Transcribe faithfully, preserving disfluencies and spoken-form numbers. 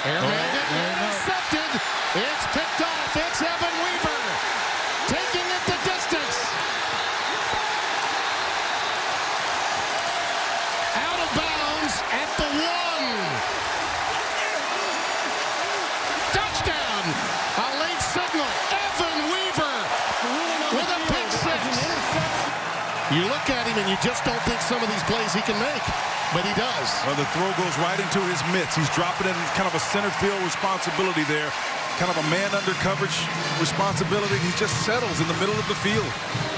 Airmailed it, intercepted. It's picked off. It's Evan Weaver taking it the distance. Out of bounds at the one. Touchdown. A late signal. Evan Weaver with a pick six. You look at him and you just don't think some of these plays he can make. But he does. Well, the throw goes right into his mitts. He's dropping in kind of a center field responsibility there. Kind of a man under coverage responsibility. He just settles in the middle of the field.